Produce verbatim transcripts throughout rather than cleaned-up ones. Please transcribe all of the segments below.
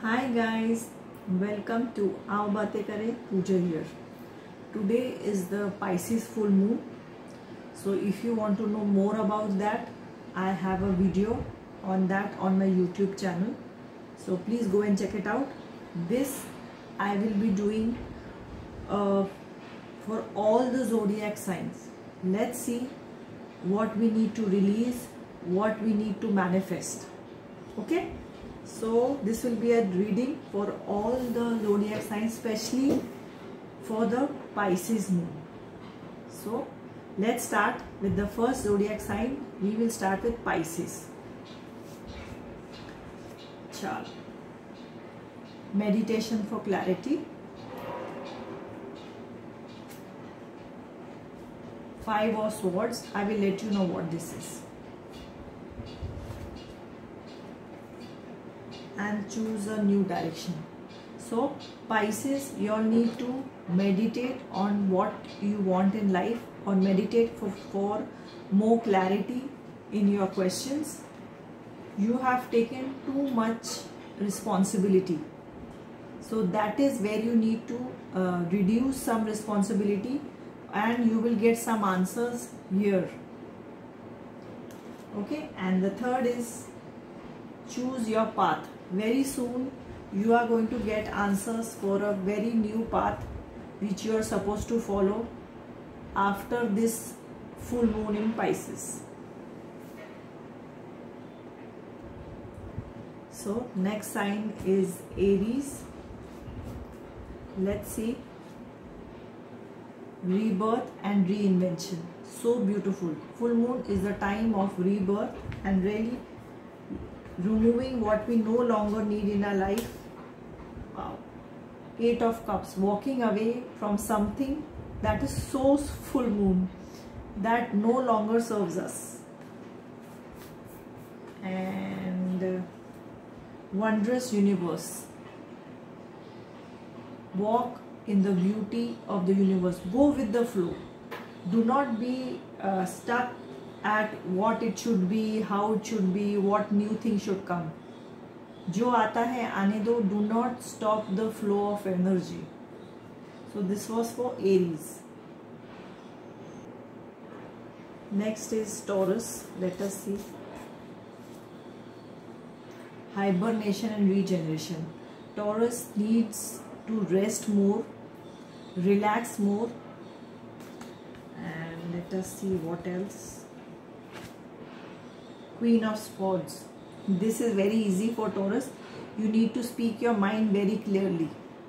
Hi guys, welcome to Aao Baatein Kare, Pooja here. Today is the Pisces full moon. So if you want to know more about that, I have a video on that on my YouTube channel. So please go and check it out. This I will be doing uh, for all the zodiac signs. Let's see what we need to release, what we need to manifest. Okay? So this will be a reading for all the zodiac signs, especially for the Pisces moon. So let's start with the first zodiac sign. We will start with Pisces. Chal. Meditation for clarity. Five of Swords. I will let you know what this is. And choose a new direction. So Pisces, you all need to meditate on what you want in life, or meditate for, for more clarity in your questions. You have taken too much responsibility, so that is where you need to uh, reduce some responsibility, and you will get some answers here. Okay, and the third is choose your path. Very soon you are going to get answers for a very new path which you are supposed to follow after this full moon in Pisces. So next sign is Aries. Let's see. Rebirth and reinvention. So beautiful. Full moon is the time of rebirth and really removing what we no longer need in our life. Wow. Eight of Cups. Walking away from something that is so full moon, that no longer serves us. And uh, Wondrous Universe. Walk in the beauty of the universe. Go with the flow. Do not be uh, stuck at what it should be, how it should be, what new thing should come. जो आता है आने दो. Do not stop the flow of energy. So this was for Aries. Next is Taurus. Let us see. Hibernation and regeneration. Taurus needs to rest more, relax more, and let us see what else. Queen of Swords. This is very easy for Taurus. You need to speak your mind very clearly.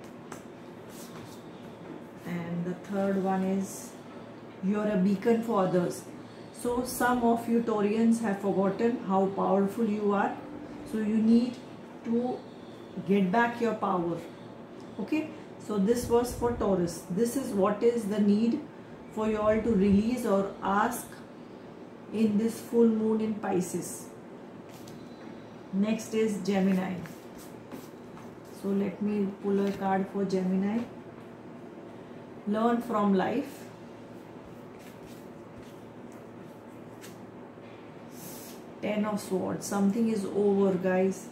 And the third one is you are a beacon for others. So some of you Taurians have forgotten how powerful you are. So you need to get back your power. Okay. So this was for Taurus. This is what is the need for you all to release or ask in this full moon in Pisces. Next is Gemini. So let me pull a card for Gemini. Learn from life. Ten of Swords. Something is over, guys.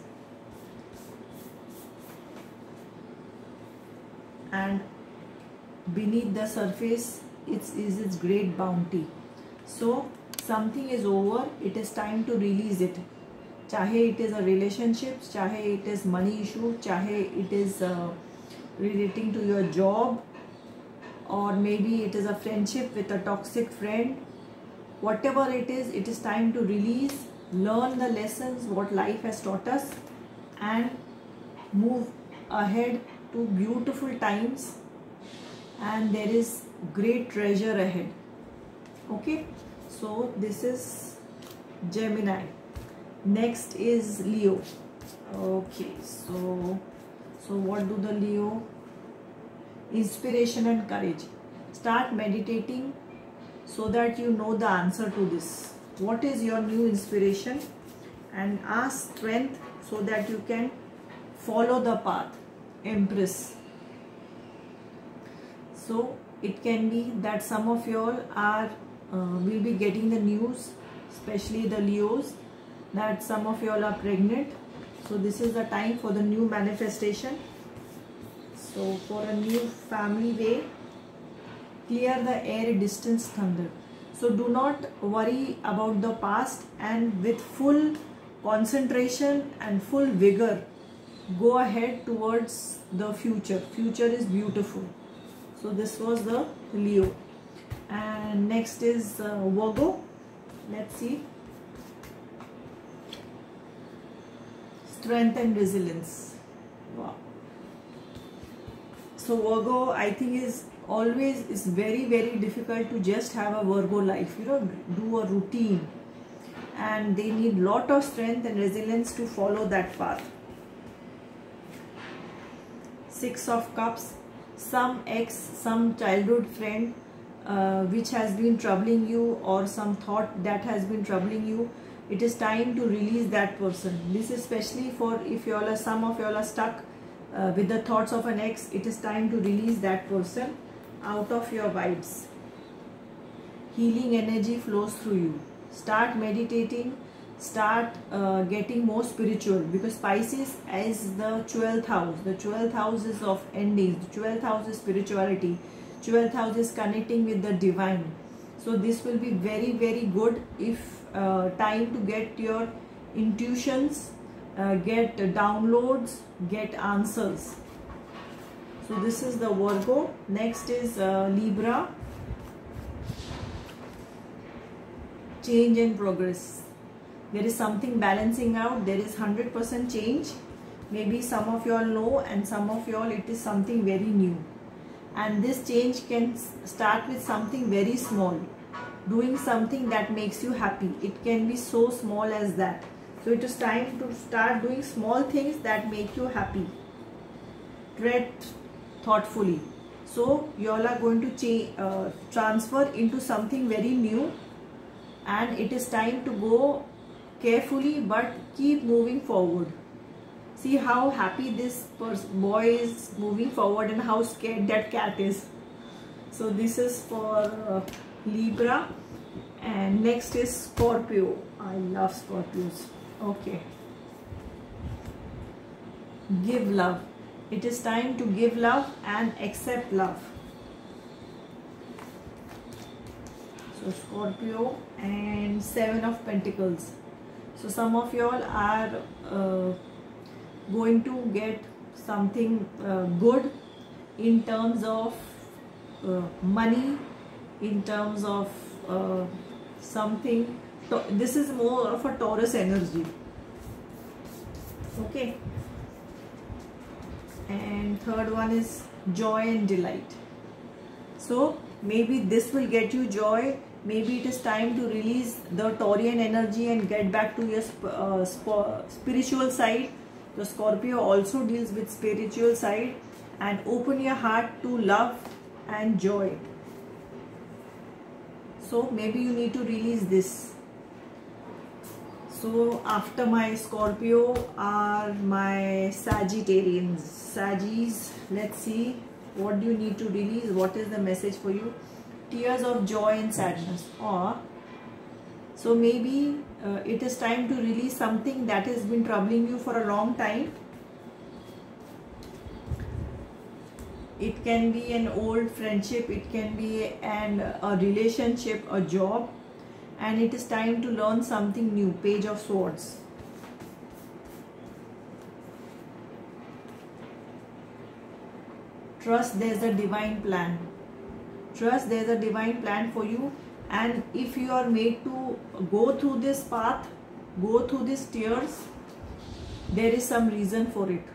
And beneath the surface it's, is its great bounty. So something is over. It is time to release it. Chahe it is a relationship, chahe it is money issue, chahe it is uh, relating to your job, or maybe it is a friendship with a toxic friend. Whatever it is, it is time to release, learn the lessons what life has taught us, and move ahead to beautiful times. And there is great treasure ahead. Okay. So this is Gemini. Next is Leo. Okay, so so what do the Leo? Inspiration and courage. Start meditating so that you know the answer to this. What is your new inspiration? And ask strength so that you can follow the path. Empress. So it can be that some of you all are Uh, we'll be getting the news, especially the Leos, that some of you all are pregnant. So this is the time for the new manifestation. So for a new family way, clear the air, distance thunder. So do not worry about the past, and with full concentration and full vigor, go ahead towards the future. Future is beautiful. So this was the Leo. And next is uh, Virgo. Let's see. Strength and resilience. Wow. So Virgo, I think, is always is very very difficult to just have a Virgo life, you know, do a routine, and they need lot of strength and resilience to follow that path. Six of Cups. Some ex, some childhood friend uh, which has been troubling you, or some thought that has been troubling you, it is time to release that person. This is especially for if you all are, some of you all are stuck uh, with the thoughts of an ex. It is time to release that person out of your vibes. Healing energy flows through you. Start meditating, start uh, getting more spiritual, because Pisces is the twelfth house. The twelfth house is of endings. The twelfth house is spirituality. twelfth house is connecting with the divine. So this will be very very good if uh, time to get your intuitions, uh, get downloads, get answers. So this is the Virgo. Next is uh, Libra. Change and progress. There is something balancing out. There is one hundred percent change. Maybe some of you all know, and some of you all it is something very new. And this change can start with something very small. Doing something that makes you happy. It can be so small as that. So it is time to start doing small things that make you happy. Tread thoughtfully. So you all are going to change, uh, transfer into something very new, and it is time to go carefully but keep moving forward. See how happy this boy is moving forward and how scared that cat is. So this is for uh, Libra. And next is Scorpio. I love Scorpios. Okay. Give love. It is time to give love and accept love. So Scorpio and Seven of Pentacles. So some of you all are uh, going to get something uh, good in terms of uh, money, in terms of uh, something. This is more of a Taurus energy. Okay. And third one is joy and delight. So maybe this will get you joy. Maybe it is time to release the Taurian energy and get back to your sp uh, sp spiritual side. The Scorpio also deals with spiritual side, and open your heart to love and joy. So maybe you need to release this. So after my Scorpio are my Sagittarians. Saggis, let's see what do you need to release. What is the message for you? Tears of joy and sadness. Or so maybe uh, it is time to release something that has been troubling you for a long time. It can be an old friendship, it can be an a relationship, a job, and it is time to learn something new. Page of Swords. Trust there's a divine plan. Trust there's a divine plan for you, and if you are made to go through this path, go through these tears, there is some reason for it.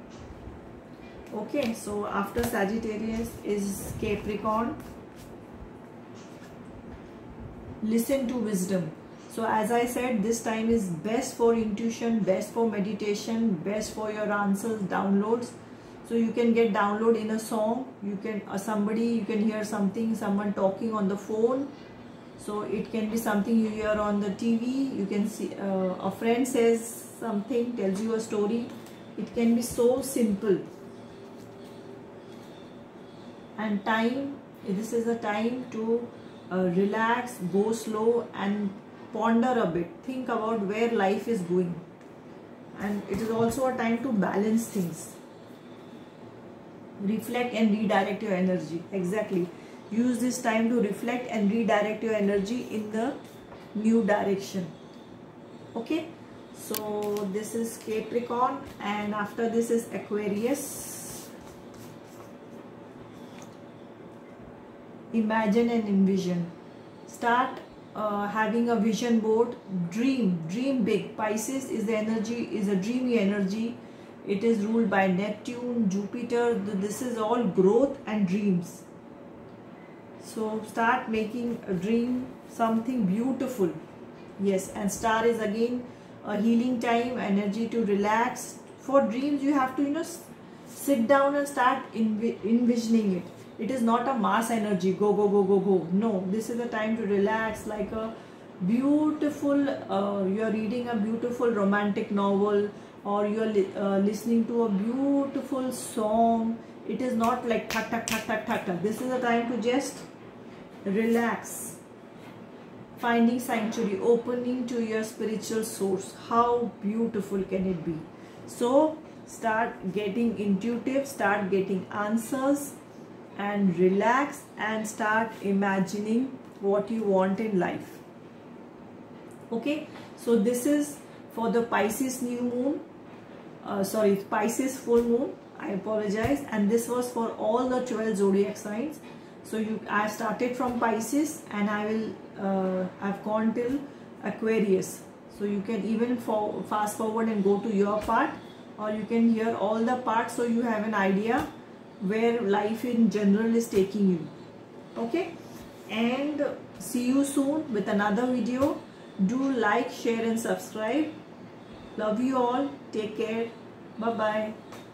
Okay, so after Sagittarius is Capricorn. Listen to wisdom. So as I said, this time is best for intuition, best for meditation, best for your answers, downloads. So you can get download in a song, you can uh, somebody, you can hear something, someone talking on the phone. So it can be something you hear on the T V, you can see uh, a friend says something, tells you a story. It can be so simple. And time, this is a time to uh, relax, go slow and ponder a bit. Think about where life is going. and it is also a time to balance things. Reflect and redirect your energy. Exactly, use this time to reflect and redirect your energy in the new direction. Okay, so this is Capricorn, and after this is Aquarius. Imagine and envision. Start uh, having a vision board. Dream, dream big. Pisces is the energy, is a dreamy energy. It is ruled by Neptune, Jupiter. This is all growth and dreams. So start making a dream something beautiful. Yes, and star is again a healing time, energy to relax. For dreams, you have to, you know, sit down and start env envisioning it. It is not a mass energy, go, go, go, go, go. No, this is the time to relax, like a beautiful, uh, you are reading a beautiful romantic novel, or you are li uh, listening to a beautiful song. It is not like thak, thak, thak, thak, thak, thak. This is the time to just relax. Finding sanctuary, opening to your spiritual source. How beautiful can it be? So start getting intuitive, start getting answers, and relax and start imagining what you want in life. Okay, so this is for the Pisces new moon, uh, sorry, Pisces full moon, I apologize, and this was for all the twelve zodiac signs. So you, I started from Pisces, and I will uh, I've gone till Aquarius. So you can even for, fast forward and go to your part, or you can hear all the parts, so you have an idea where life in general is taking you. Okay, and see you soon with another video. Do like, share and subscribe. Love you all. Take care. Bye bye.